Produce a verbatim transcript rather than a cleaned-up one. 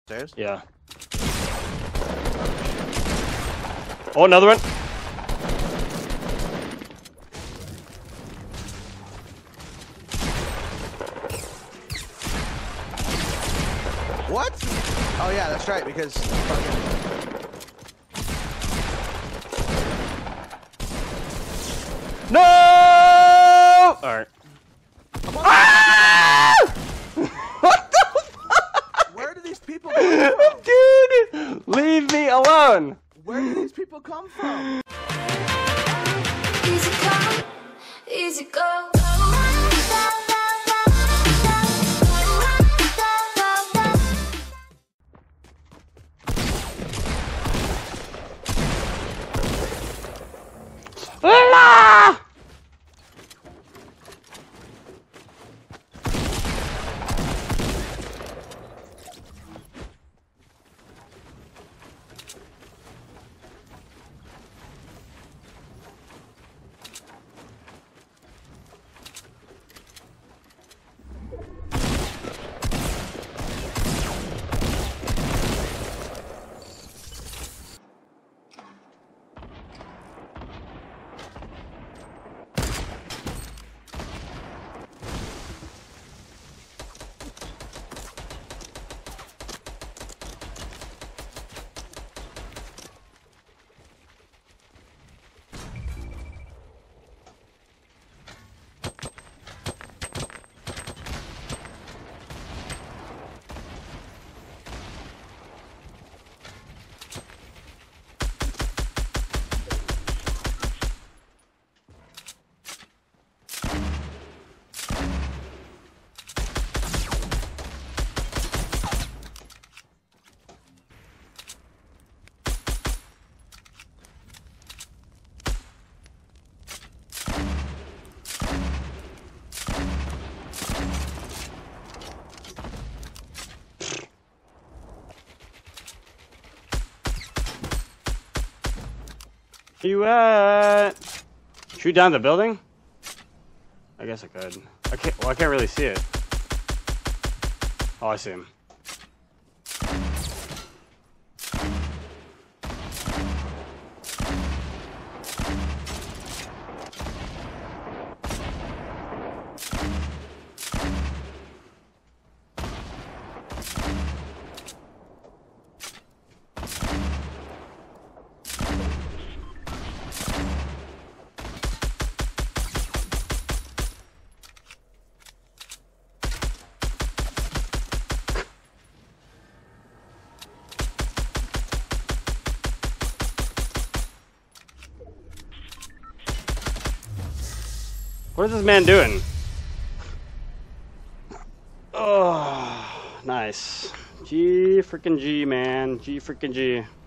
Stairs? Yeah. Oh, another one. What? Oh yeah, that's right, because fucking... No! Alright. Ah! What the fuck? Where do these people come from? Dude! Leave me alone! Where do these people come from? Easy come, easy go. Ah! Where you at? Shoot down the building? I guess I could. I can't. Well, I can't really see it. Oh, I see him. What is this man doing? Oh, nice. G freaking G, man. G freaking G.